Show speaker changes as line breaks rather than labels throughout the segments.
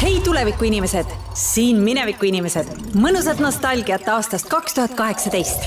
Hei tulevikuinimesed, siin minevikuinimesed. Mõnusat nostalgiat aastast 2018.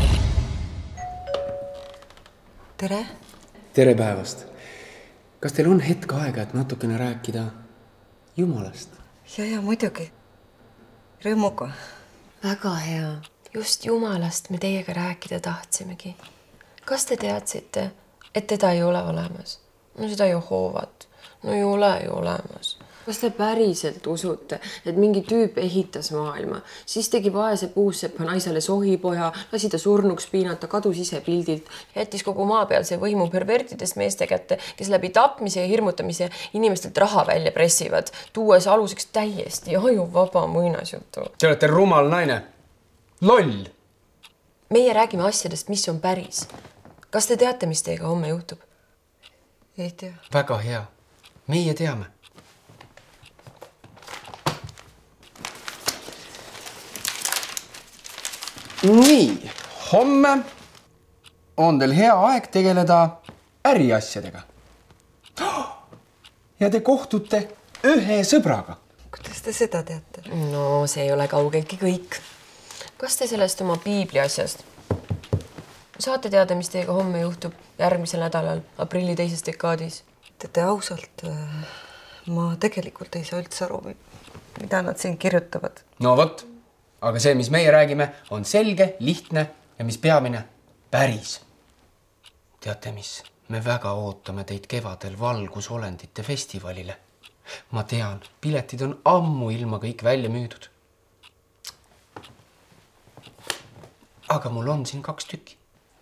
Tere!
Tere päevast! Kas teil on hetk aega, et natukene rääkida Jumalast?
Ja, muidugi. Rõõmuga.
Väga hea. Just Jumalast me teiega rääkida tahtsimegi. Kas te teadsite, et teda ei ole olemas? No seda Jehovat. No ei ole ju olemas. Kas te päriselt usute, et mingi tüüp ehitas maailma, siis tegi vaese puussepa naisele sohipoja, lasi ta surnuks piinata, kadus ise pildilt, jättis kogu maa peal see võimu pervertidest meeste kätte, kes läbi tapmise ja hirmutamise inimestelt raha välja pressivad, tuues aluseks täiesti ajuvaba muinasjutu.
Te olete rumal naine. Loll!
Meie räägime asjadest, mis on päris. Kas te teate, mis teiega homme juhtub?
Ei tea.
Väga hea. Meie teame. Nii, homme on teil hea aeg tegeleda äriasjadega. Ja te kohtute ühe sõbraga.
Kuidas te seda teate?
No, see ei ole kaugeltki kõik. Kas te sellest oma piibli asjast saate teada, mis teiega homme juhtub järgmisel nädalal, aprilli 2. dekaadis?
Teate ausalt, ma tegelikult ei saa üldse aru, mida nad siin kirjutavad.
No vot, aga see, mis meie räägime, on selge, lihtne ja mis peamine, päris. Teate mis? Me väga ootame teid kevadel valgusolendite festivalile. Ma tean, piletid on ammu ilma kõik välja müüdud. Aga mul on siin 2 tükki.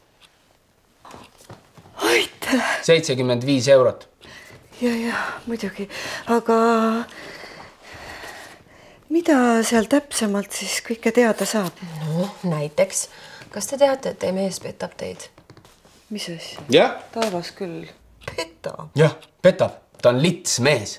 Aitäh!
75 eurot.
Ja, muidugi. Aga mida seal täpsemalt siis kõike teada saab?
No, näiteks. Kas te teate, et teie mees petab teid?
Mis asja?
Jah.
Taevas küll. Petab?
Jah, petab. Ta on lits mees.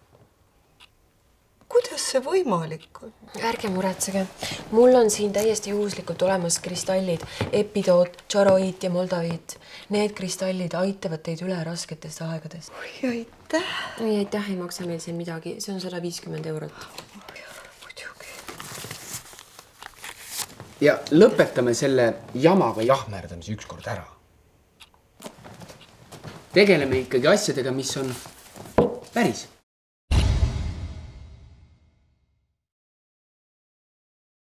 Kuidas see võimalik on?
Ärge muretsege. Mul on siin täiesti juhuslikult olemas kristallid, epidoot, tšaroiit ja moldaviit. Need kristallid aitavad teid üle rasketest aegadest.
Oi, aitäh!
Aitäh, ei maksa meil siin midagi. See on 150 eurot.
Muidugi.
Ja lõpetame selle jamaga jahmerdamise ükskord ära. Tegeleme ikkagi asjadega, mis on päris.